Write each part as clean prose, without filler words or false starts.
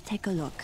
take a look.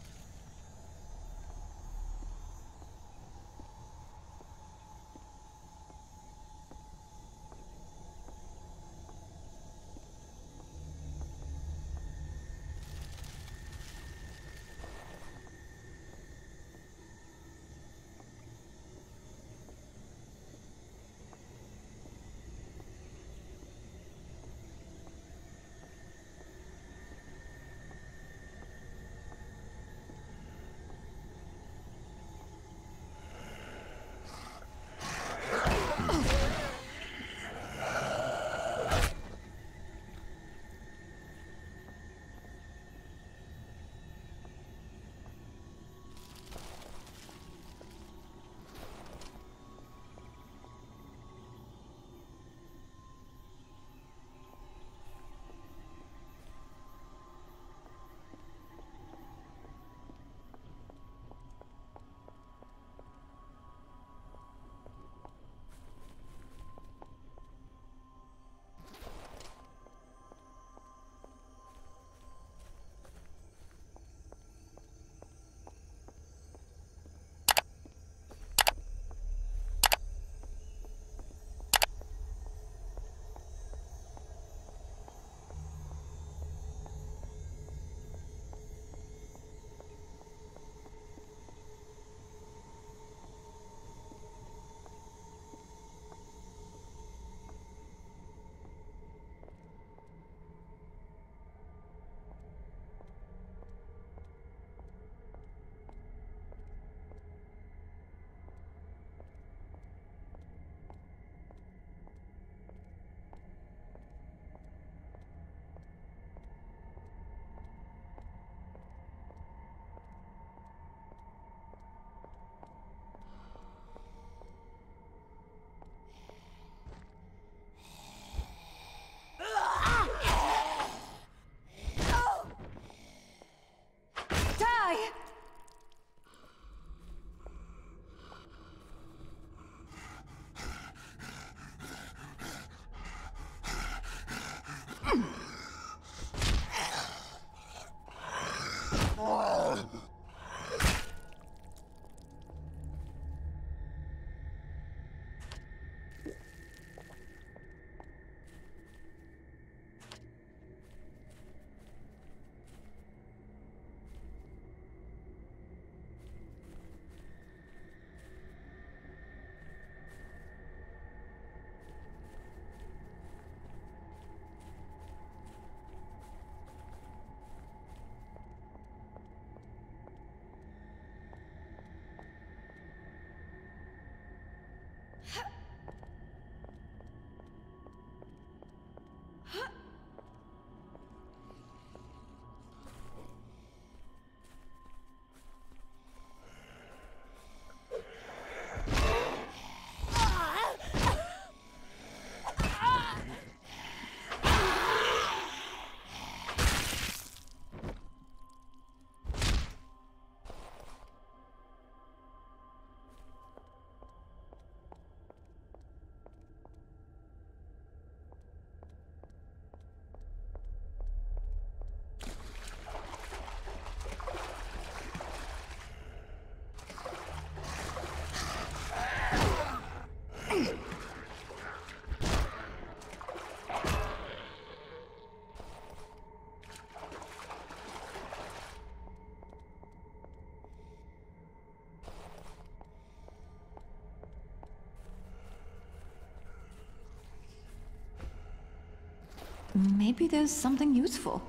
Maybe there's something useful.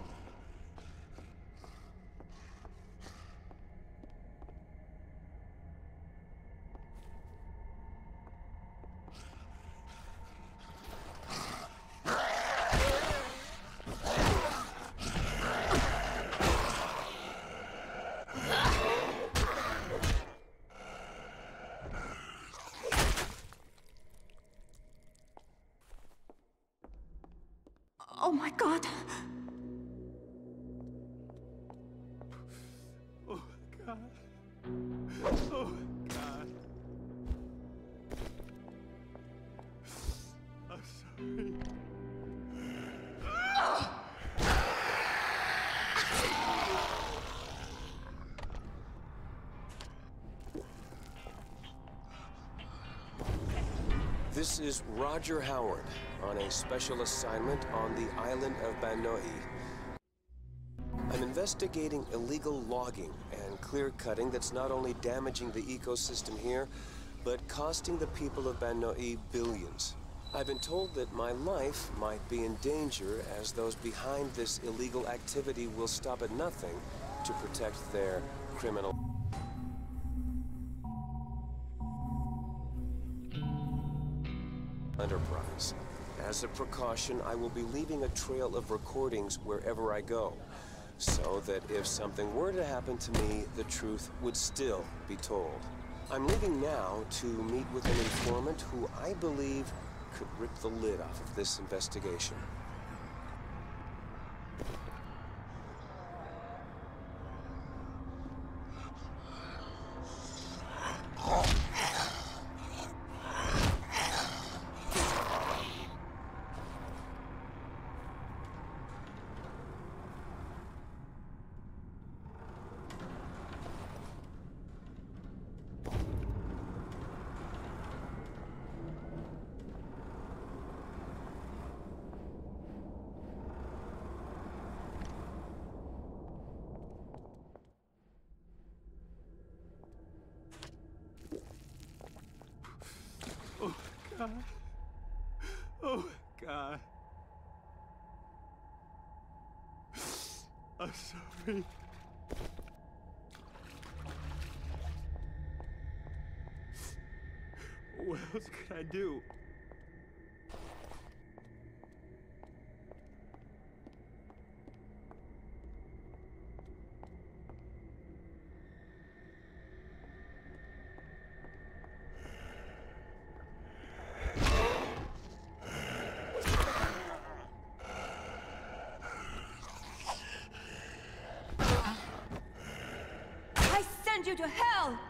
Oh my god! Oh god. Oh god. I'm sorry. This is Roger Howard on a special assignment on the island of Banoi. I'm investigating illegal logging and clear-cutting that's not only damaging the ecosystem here, but costing the people of Banoi billions. I've been told that my life might be in danger as those behind this illegal activity will stop at nothing to protect their criminal enterprise. As a precaution, I will be leaving a trail of recordings wherever I go, so that if something were to happen to me, the truth would still be told. I'm leaving now to meet with an informant who I believe could rip the lid off of this investigation. Oh, God. Oh, God. I'm sorry. What else could I do? I send you to hell!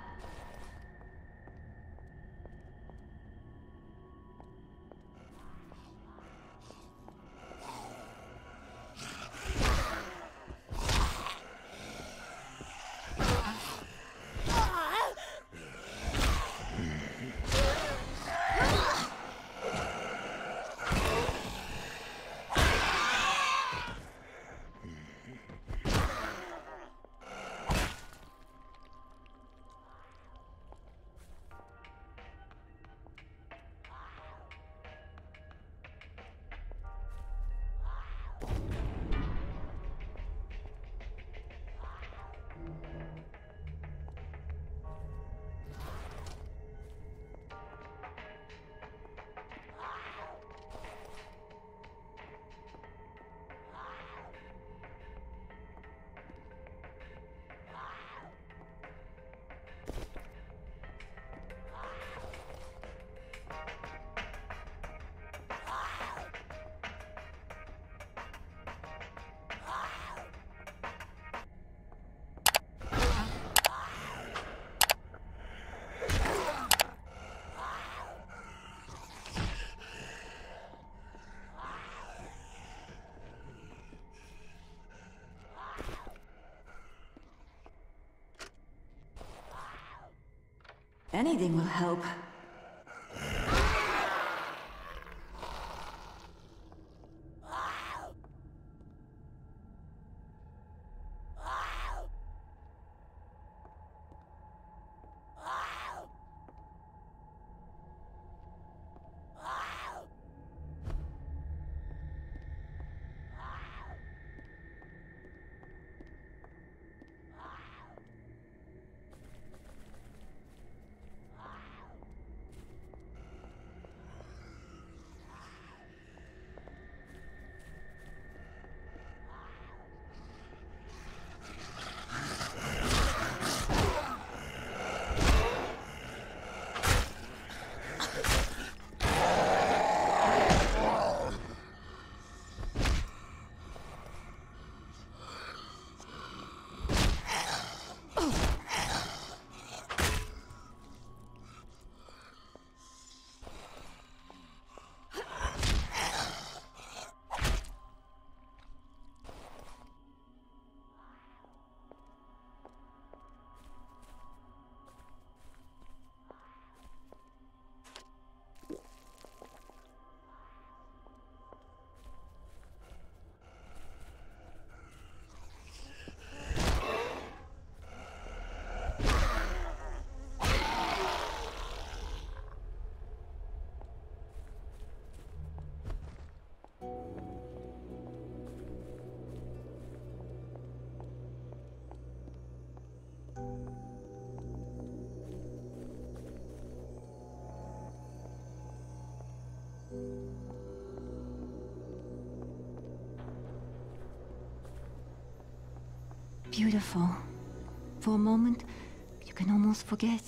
Anything will help. beautiful. For a moment, you can almost forget.